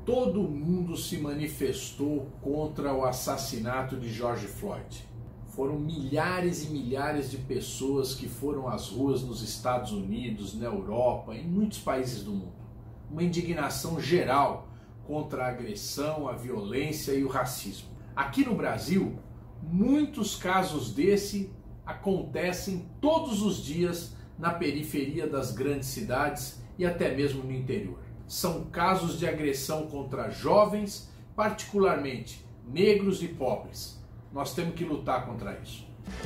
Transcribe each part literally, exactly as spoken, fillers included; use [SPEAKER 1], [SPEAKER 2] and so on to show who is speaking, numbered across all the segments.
[SPEAKER 1] todo mundo se manifestou contra o assassinato de George Floyd. Foram milhares e milhares de pessoas que foram às ruas nos Estados Unidos, na Europa, em muitos países do mundo. Uma indignação geral contra a agressão, a violência e o racismo. Aqui no Brasil, muitos casos desse acontecem todos os dias na periferia das grandes cidades e até mesmo no interior. São casos de agressão contra jovens, particularmente negros e pobres. Nós temos que lutar contra isso.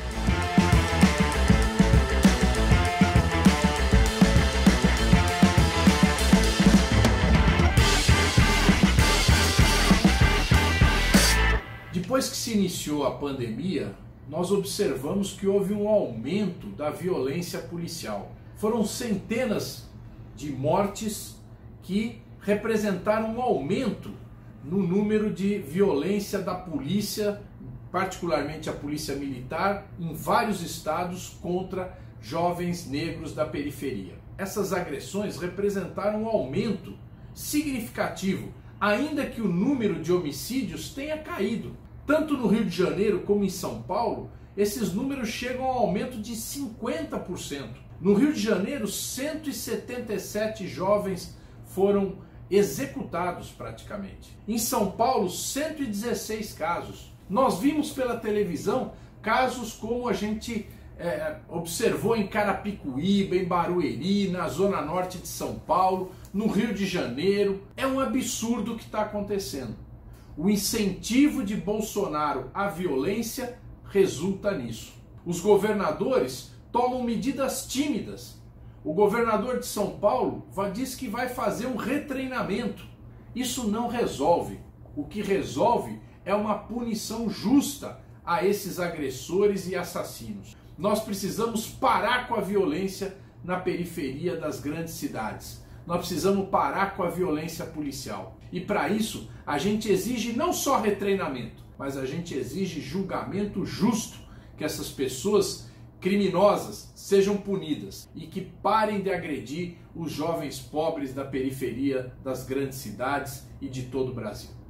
[SPEAKER 1] Depois que se iniciou a pandemia, nós observamos que houve um aumento da violência policial. Foram centenas de mortes que representaram um aumento no número de violência da polícia, particularmente a polícia militar, em vários estados contra jovens negros da periferia. Essas agressões representaram um aumento significativo, ainda que o número de homicídios tenha caído. Tanto no Rio de Janeiro como em São Paulo, esses números chegam a um aumento de cinquenta por cento. No Rio de Janeiro, cento e setenta e sete jovens foram executados praticamente. Em São Paulo, cento e dezesseis casos. Nós vimos pela televisão casos como a gente é, observou em Carapicuíba, em Barueri, na zona norte de São Paulo, no Rio de Janeiro. É um absurdo o que está acontecendo. O incentivo de Bolsonaro à violência resulta nisso. Os governadores tomam medidas tímidas. O governador de São Paulo diz que vai fazer um retreinamento. Isso não resolve. O que resolve é uma punição justa a esses agressores e assassinos. Nós precisamos parar com a violência na periferia das grandes cidades. Nós precisamos parar com a violência policial. E para isso, a gente exige não só retreinamento, mas a gente exige julgamento justo, que essas pessoas criminosas sejam punidas e que parem de agredir os jovens pobres da periferia das grandes cidades e de todo o Brasil.